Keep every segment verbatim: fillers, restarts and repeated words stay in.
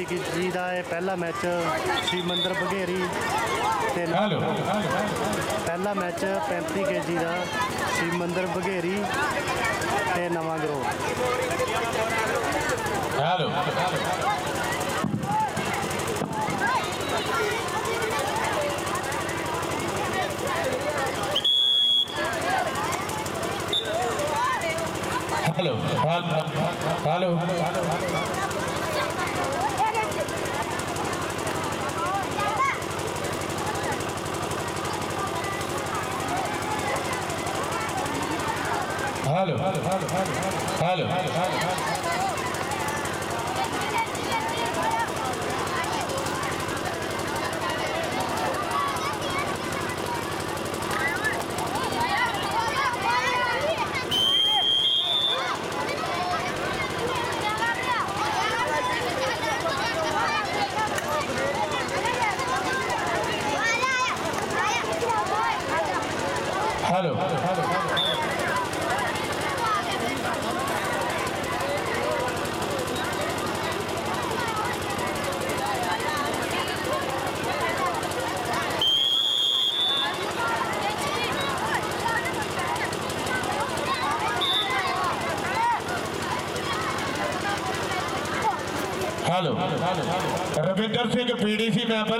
के जी का है पहला मैच श्री मंदिर बघेरी ते पहला मैच पैंती के जी का श्री मंदिर बघेरी ते नवा ग्रोह। Hello hello hello hello hello hello hello Ravinder Singh PDC member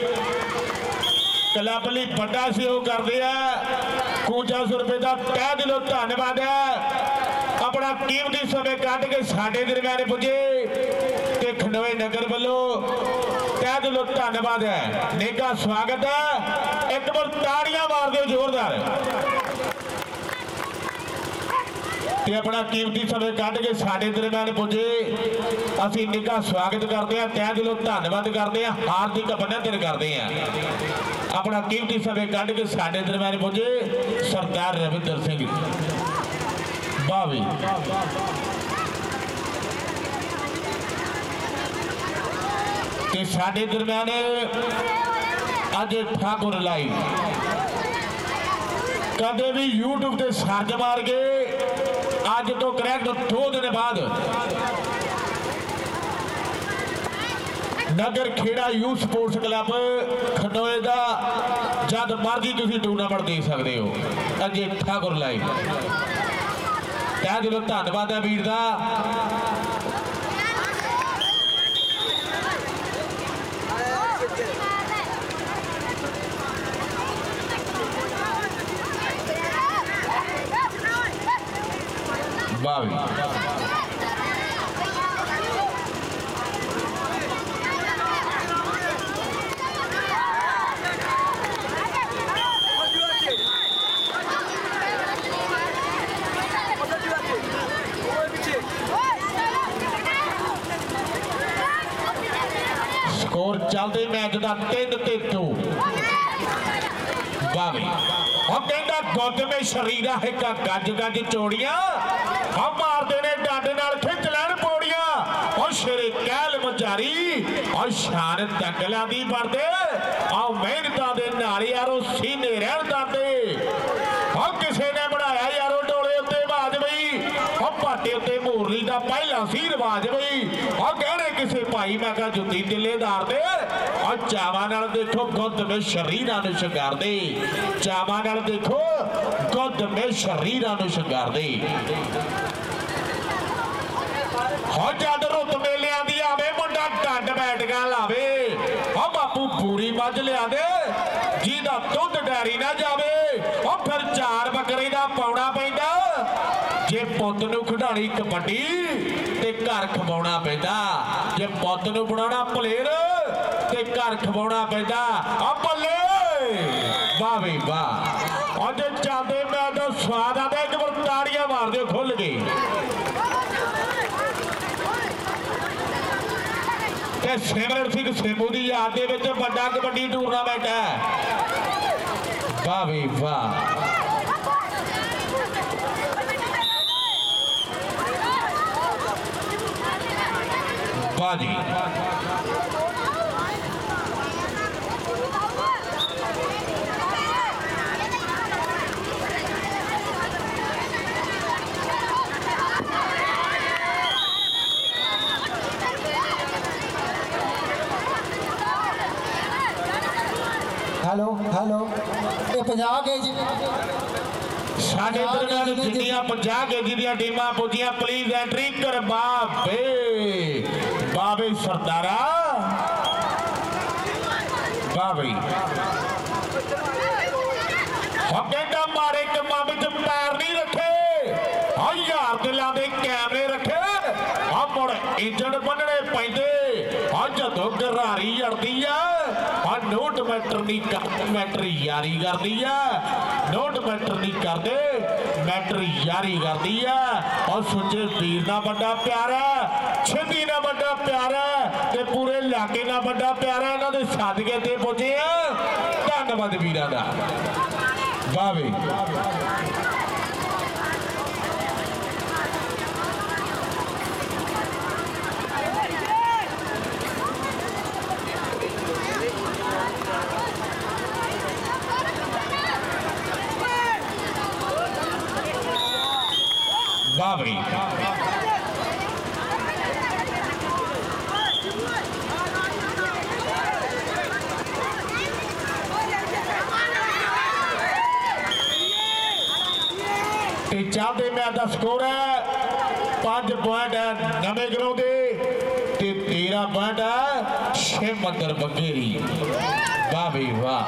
club लिए बड़ा सहयोग करते हैं। कुंजा सौ रुपए का तह दिलों धन्यवाद है। अपना कीमती समय कट के साडे दरम्यान पुजे ते खंडोए नगर वालों तह दिलों धन्यवाद है। नेका स्वागत है। एक बार ताड़ियां मार दो जोरदार। ते अपना कीमती समय कट के साडे दरम्यान पुजे असीं निका स्वागत करते हैं। तह दिलों धन्यवाद करते हैं। हार्दिक अभिनंदन करते हैं। अपना कीमती समय कट के साडे दरम्यान पुजे सरदार रविंदर सिंह बावी। ते साडे दरम्यान अजय ठाकुर लाइव कदे भी यूट्यूब से सर्च मार के अज तो करैक्ट दो दिन बाद Nagar Kheda youth sports club Khandoe का जद मर्जी तुम टूर्नामेंट देख सकते हो। अजय ठाकुर लाइव तह दिलों धन्यवाद है वीर का। बावी स्कोर चलते मैच का तीन ते दो। बावी हम कहता गुद में शरीर है का गज गज चोड़ियां हम मारते ने डंड नाल खिंच लैन पौड़ियां और शेरे कहल मचारी और शान दंगलां दी बढ़दे आओ मेहनतां दे नाल यारो सीने रहन दांदे और किसे ने बनाया यारो डोले उत्ते बाज बई और पाटे उत्ते मोरली दा पहला सी रिवाज बई और कहने किसे भाई मैं कहा जुत्ती दिलेदार दे और चावा नाल देखो गुद में शरीरां नूं शंगार दे चावा नाल देखो गुद में शरीरां नूं शंगार दे। हो जद रुत मेलियां दी आवे मुंडा डंड बैठगा लावे हो बापू पूरी मझ लिया दे जिहदा दुध डैरी ना जावे और फिर चार बकरे दा पाउणा पैंदा जे पुत नूं खिडाणी कबड्डी ते घर खवाउणा पैंदा जे पुत नूं बनाउणा प्लेयर ते घर खवाउणा पैंदा आ बल्ले वाह बई वाह। और जे चलदे मैच दा स्वाद आंदा एक बार ताड़ियां मार दिओ खुल के। सिमरन सिंह सेमू की याद दे विच बड़ा कबड्डी टूरनामेंट है। वाह भी वाह। वाह जी पचास के जी साढ़े दरम्यान जिन्नियां पचास केजी दी टीमां पुजियां प्लीज एंट्री करवा बे बाबे सरदारा बाबी हम कहता मारे कमां विच पैर नहीं रखे हजार दिलां दे कैमरे रखे आ मुड़ इंजन बनने पैंदे आ जदों गरारी जड़दी आ नोट मैटर नहीं मैटर यारी करती है नोट मैटर नहीं करते मैटर यारी करती है और सोचे वीर ना बड़ा प्यारा छिंदी ना बड़ा प्यारा ते पूरे इलाके ना बड़ा प्यारा इन्हों के सदके ते पहुंचे हैं धन्यवाद वीरां दा वाह वी बाबरी चलते मैच का स्कोर है पांच पॉइंट है नवे ग्राउं के तेरह पॉइंट है शिवमंदिर बघेरी वाह भी वाह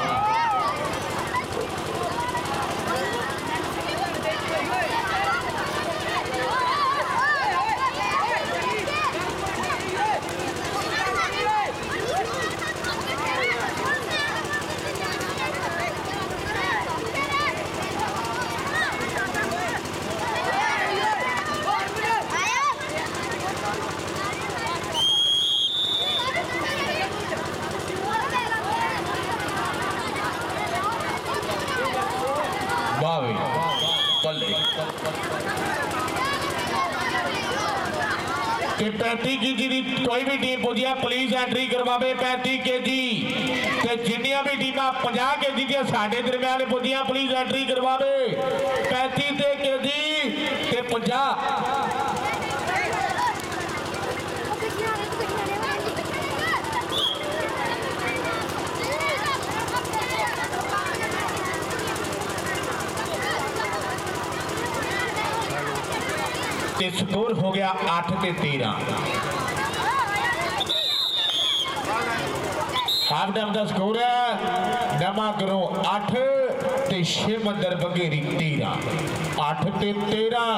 पैंतीस के जी की कोई भी टीम पुजिया प्लीज एंट्री करवावे पैंतीस के जी जिन्नियां भी टीम पचास के जी दियां साडे दरम्यान पुजिया प्लीज एंट्री करवावे पैंतीस के जी ते पचास ते स्कोर हो गया आठ ते तेरह हाफ टाइम का स्कोर है नवा ग्राउं अठ ते शिवमंदिर बघेरी तेरह अठ ते तेरह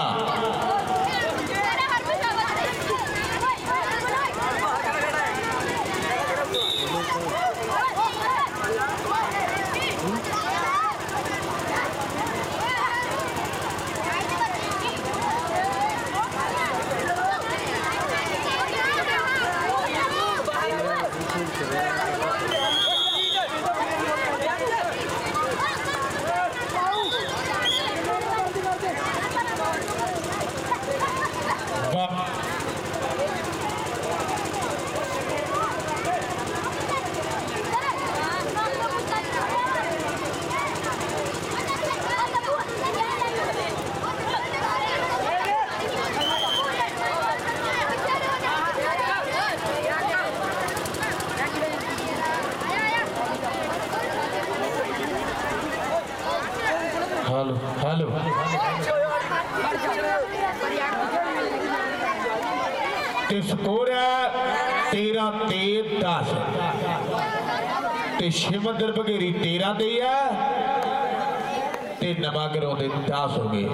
हेलो हेलो स्कोर है तेरह ते दस शिवमंदिर बघेरी तेरह ते है ते नवा ग्राउं दे दस हो गए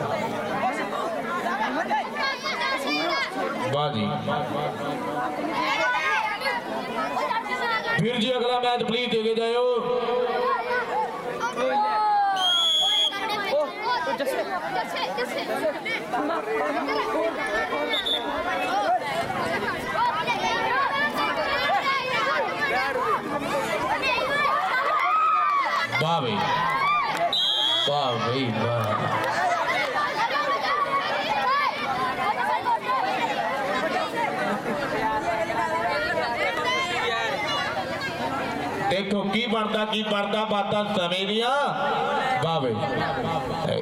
वाह जी फिर जी अगला मैच प्लीज देके जाओ वाह भाई वाह भाई वाह देखो की बनता की बनता बात समय दिया वाह भाई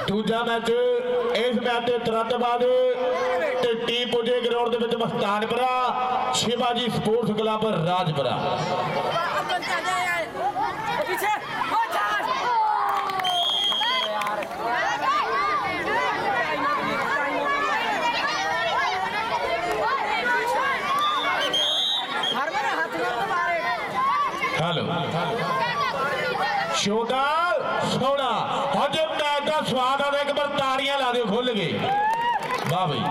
दूजा मैच इस मैच के तुरंत बाद टीम पुजे ग्राउंड के Mastanpura Shivaji sports club Rajpura. Hello छोटा सोना हजे मैच का स्वाद आता एक बार ताड़ियां ला दो खुल गए। वाह भाई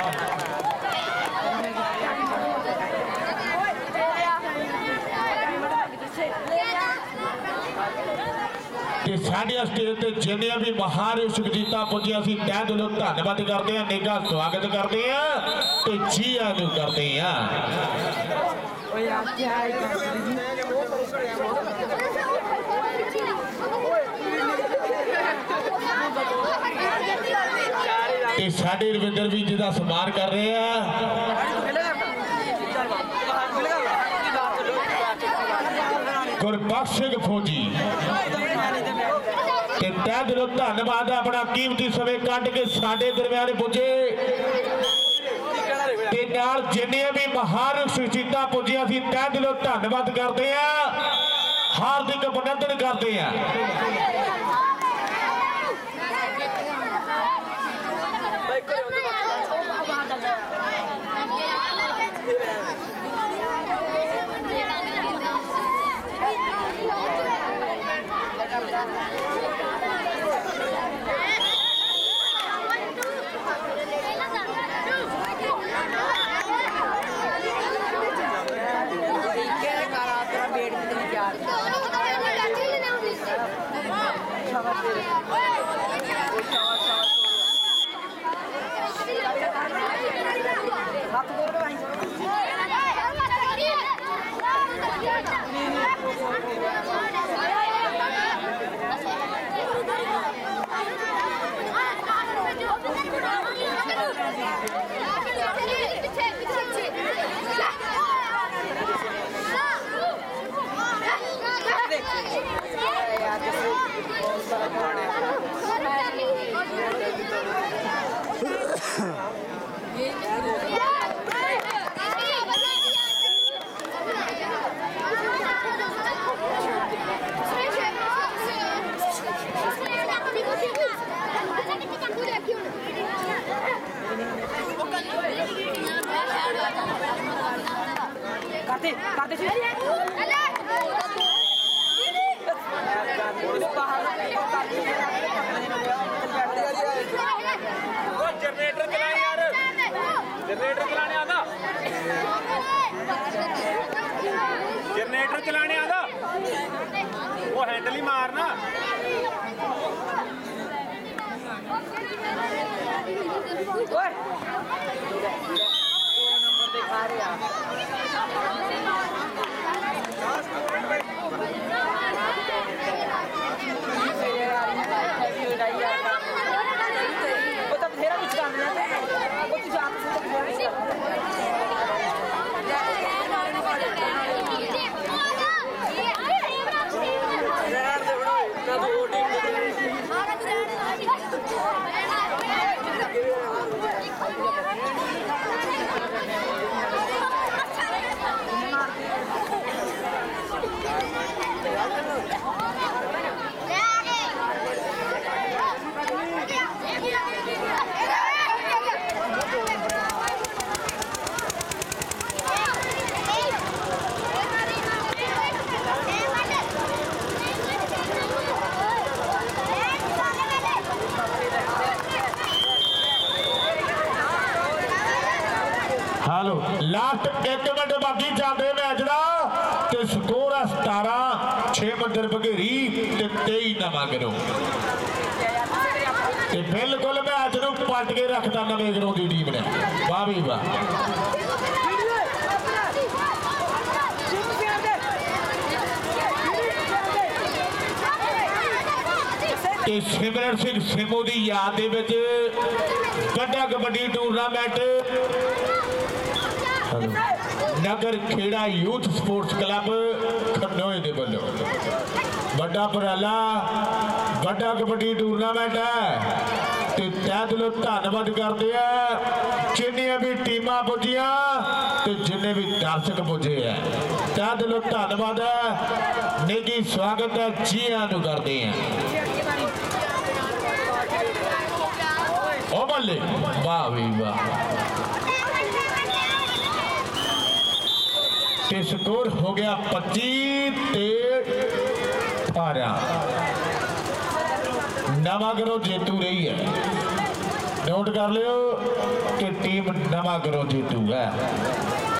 साढ़िया स्टेज से जिन्हें भी महान सुखजीता पुजे असी तह दिलों धन्यवाद करते हैं, नेगा स्वागत करते हैं तो जी आनू करते हैं। साढ़े रविंदर भी जी का सम्मान कर रहे हैं। गुरबख्श सिंह फौजी तह दिलों धन्यवाद अपना कीमती समय कट के साडे दरम्यान पुजे जिन्हें भी महान सुचेता पुजे असी तह दिलों धन्यवाद करते हैं, हार्दिक अभिनंदन करते हैं। करते करते जनरेटर चला यार, जनरेटर चलाने आता, जनरेटर चलाने आता, वो हैंडल ही मारना। ओए नंबर दिखा रहे यार। वो तब धेरा कुछ काम नहीं आता, वो तो जाम से तब धेरा नहीं हेलो लास्ट एक मिनट बाकी चलते मैच का ते स्कोर है सतारह छे मंदिर बघेरी ते तेई नवा गिरो ते बिल्कुल मैच नूं पलट के रखता नवे गिरो की टीम ने। वाह भी वाह। सिमरन सिंह सिमू की याद वड्डा kabaddi tournament Nagar Kheda youth sports club Khanoe दे वल्लों ਵੱਡਾ ਉਪਰਾਲਾ ਵੱਡਾ ਕਬੱਡੀ ਟੂਰਨਾਮੈਂਟ ਹੈ ਤੇ ਤਹਿ ਦਿਲੋਂ ਧੰਨਵਾਦ ਕਰਦੇ ਆ ਜਿੰਨੀਆਂ ਵੀ ਟੀਮਾਂ ਪੁੱਜੀਆਂ ਤੇ ਜਿੰਨੇ ਵੀ ਦਰਸ਼ਕ ਪੁੱਜੇ ਆ ਤਹਿ ਦਿਲੋਂ ਧੰਨਵਾਦ ਹੈ ਨੇਕੀ ਸਵਾਗਤ ਹੈ ਜੀ ਆਇਆਂ ਨੂੰ ਕਰਦੇ ਆ ਉਹ ਬੱਲੇ ਵਾਹ ਵੀ ਵਾਹ ਤੇ ਸਕੋਰ ਹੋ ਗਿਆ ਪੱਚੀ ਤੇ ਅਠਾਰਾਂ नवागरो जेतू रही है नोट कर लियो कि टीम नवागरो जेतू है।